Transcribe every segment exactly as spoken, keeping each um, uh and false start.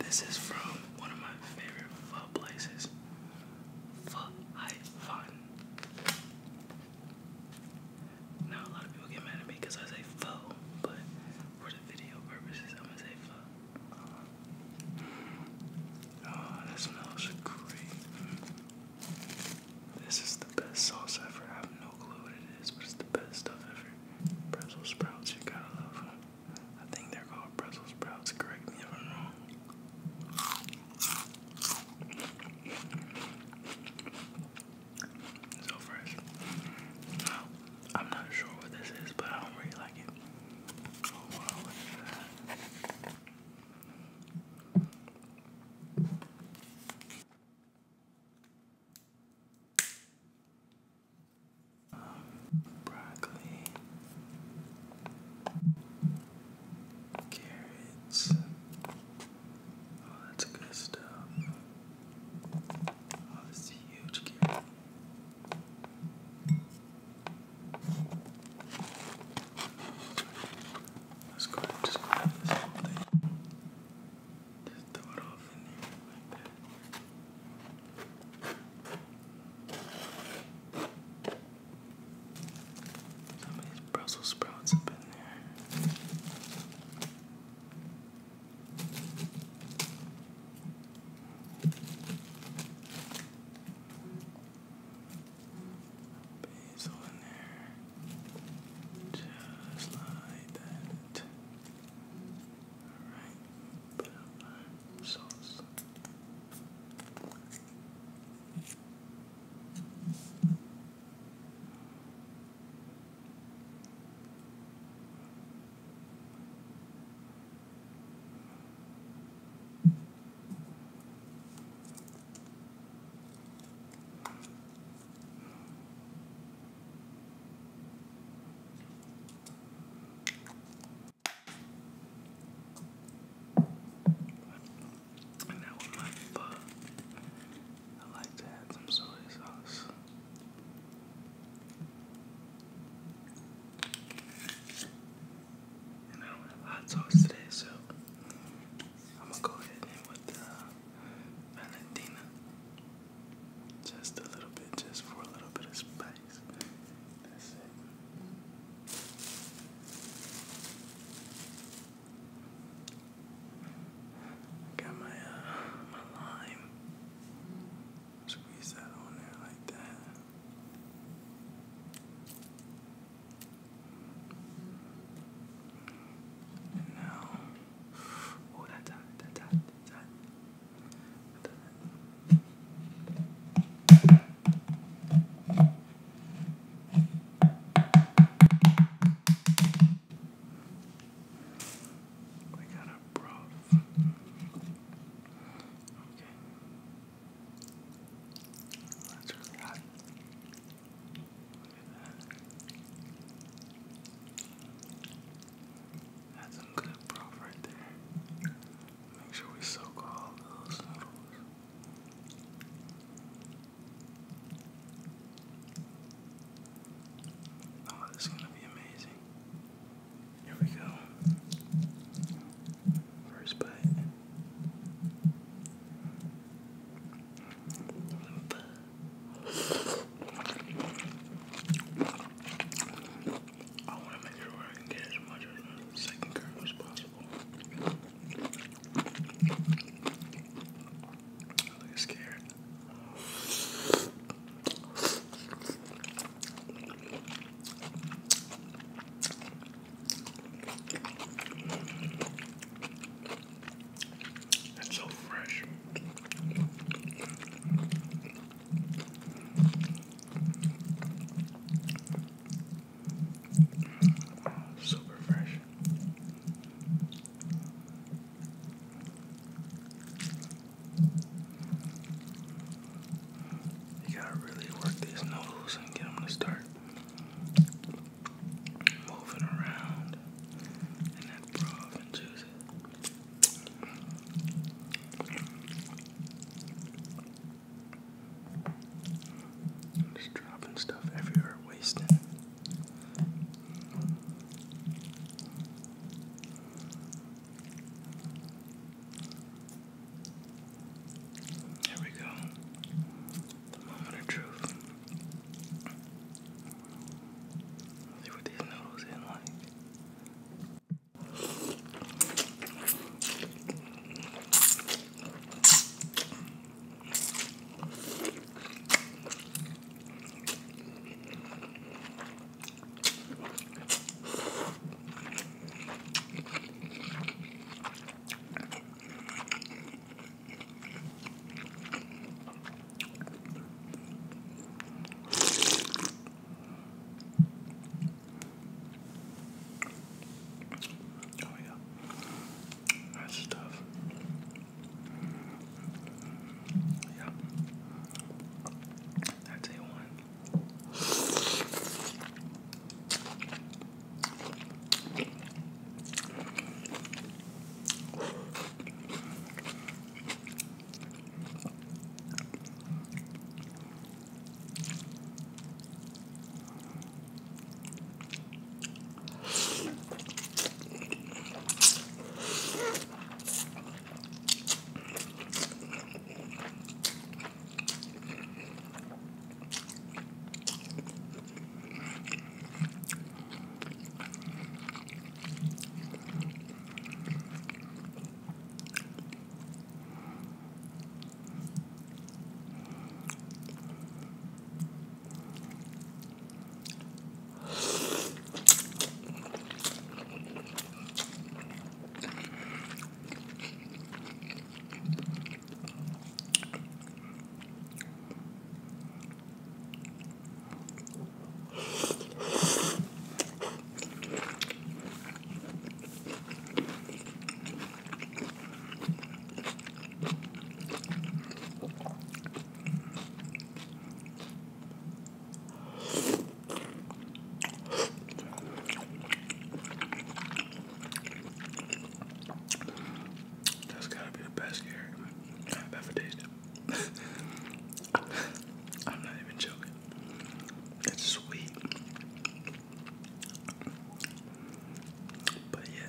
This is from one of my favorite pho places, Pho Hai Fun. Now a lot of people get mad at me because I say pho, but for the video purposes, I'm gonna say pho. Oh, that smells great. This is the best sauce ever. I have no clue what it is, but it's the best stuff ever. Brussels sprouts, you gotta love them. I think they're called Brussels sprouts. Correct me if I'm wrong. So fresh. Now, I'm not sure what this is, but I don't really like it. Oh wow, look at that. Broccoli, carrots. Oh, that's good stuff. Oh, this is a huge carrot. Let's go ahead and just grab this whole thing. Just throw it off in there like that. Some of these Brussels sprouts up in there. Basil in there. Just like that. Alright. Put up my sauce. And now with my pho, I like to add some soy sauce. And I don't have hot sauce today, so I'm gonna go ahead and with uh, Valentina. Just a little bit, just for a little bit of spice. That's it. Got my uh my lime. Squeeze that on there like that. And now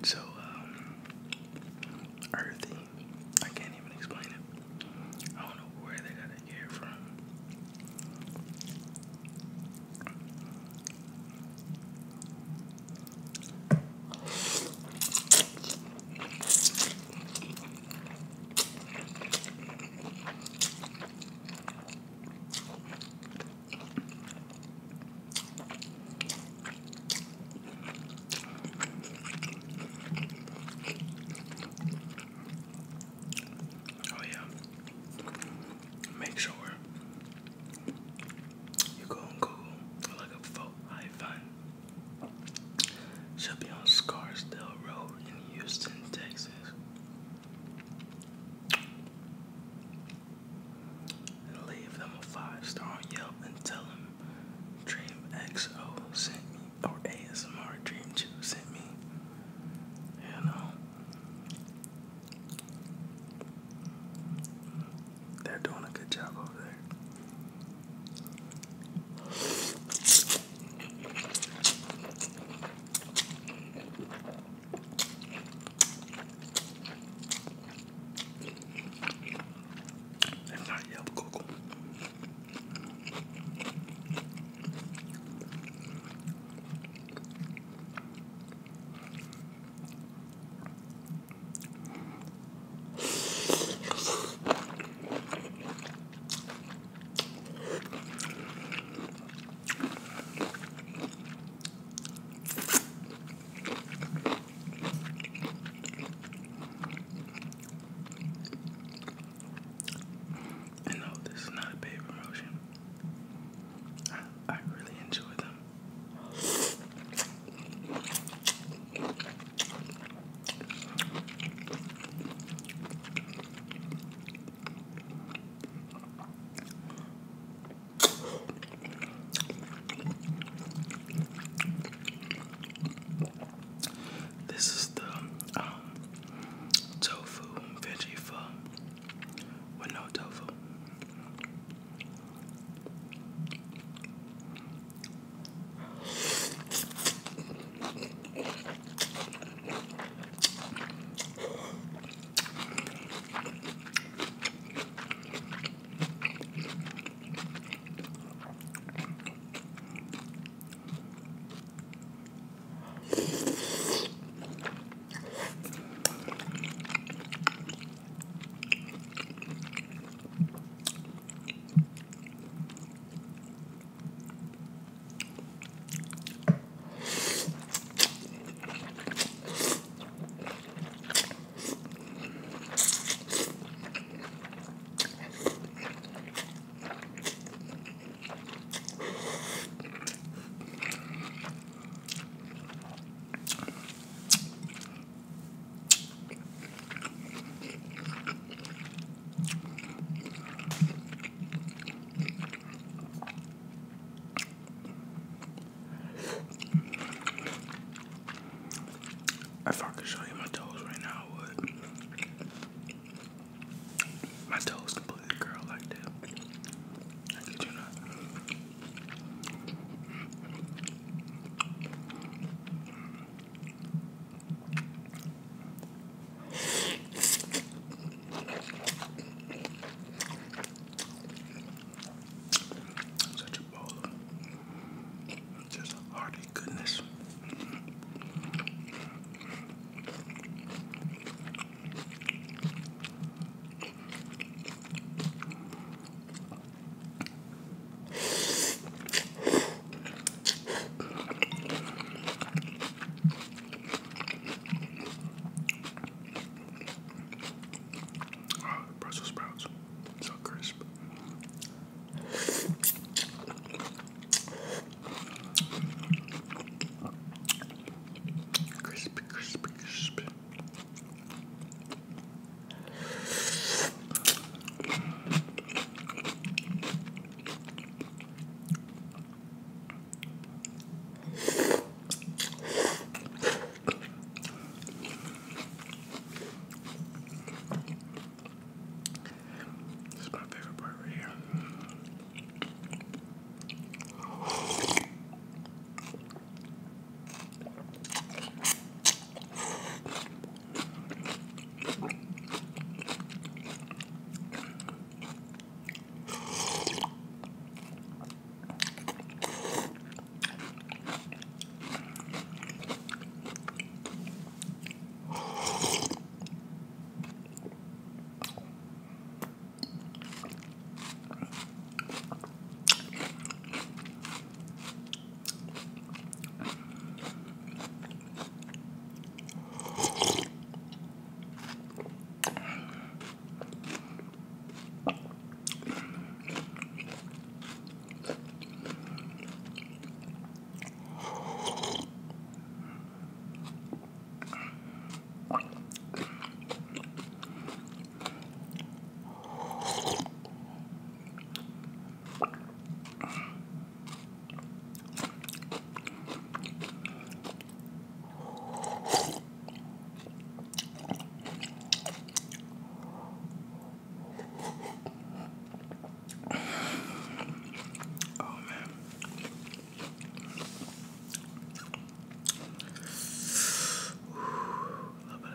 So, um, earthy. I can't even explain it. I don't know where they got it here from. Oh yeah. Make sure you go on Google and look up Fort Hi-Fun. Should be on Scarsdale Road in Houston, Texas. And leave them a five star on Yelp and tell them Dream X O sent me, or A S M R Dream two sent me. You know, they're doing a good job over there. If not Yelp, Google. And no, this is not a paid promotion. I, I really enjoy them. This is the um, tofu veggie pho with no tofu. If I could show you my toes right now, I would. My toes completely curl like that. I kid you not. Such a bowl of just hearty goodness.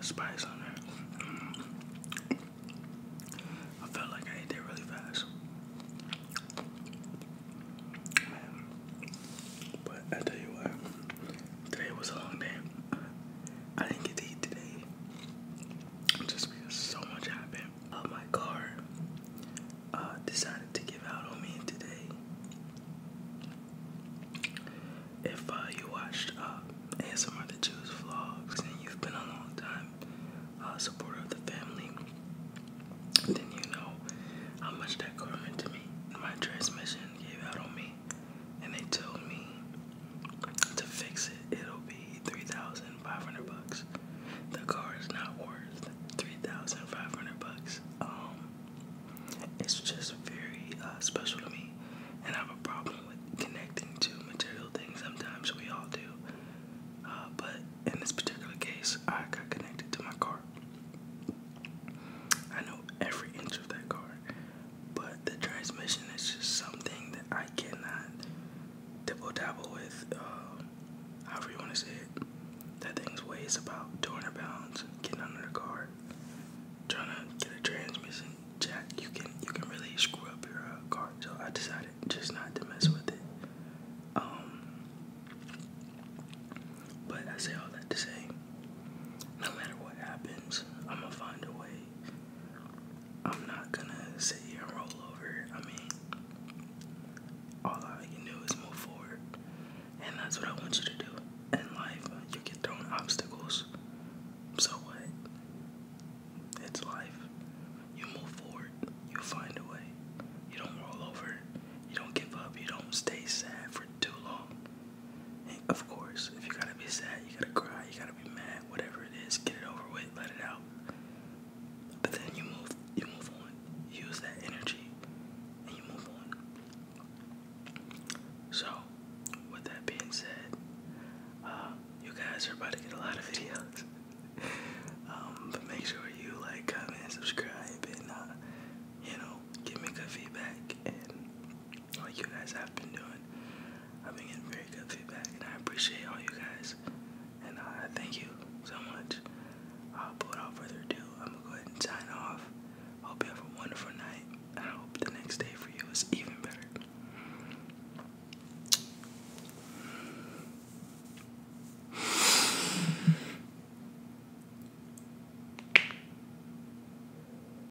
spice on there. I felt like I ate that really fast. Man. But I tell you what, today was a long day. I didn't get to eat today just because so much happened. Uh, my car uh, decided to give out on me today. If uh, you watched uh, A S M R The Jews vlogs and you've been a long time uh, supporter of the family, then you know how much that car meant to me. My transmission gave out on me, and they told me to fix it. It'll be three thousand five hundred bucks. The car is not worth three thousand five hundred bucks. Um, it's just very uh, special to me, and I have a problem with connecting to material things. Sometimes we all do, uh, but in this particular case, I got connected to my car. I know every inch of that car, but the transmission is just something that I cannot dibble dabble with. Uh, however you want to say it. That thing's weighs about two hundred pounds. Getting under the car, trying to get a transmission jack, you can you can really screw up your uh, car. So I decided just not to mess with it. Um, but I say all that to say, no matter what happens, I'm gonna find a way. I'm not gonna sit here and roll over. I mean, all I can do is move forward, and that's what I want you to do. In life, you get thrown obstacles. So what? It's life. You move forward. You find a way. You don't roll over. You don't give up. You don't stay sad for too long. And of course, if you gotta be sad, you gotta cry, you gotta be mad, whatever it is, get it over with, let it out. But then you move, you move on. You use that energy, and you move on. So, with that being said, uh, you guys are about to get a lot of videos. um, but make sure you like, comment, subscribe, and uh, you know, give me good feedback. And like you guys have been doing, I've been getting very good feedback, and I appreciate all you guys.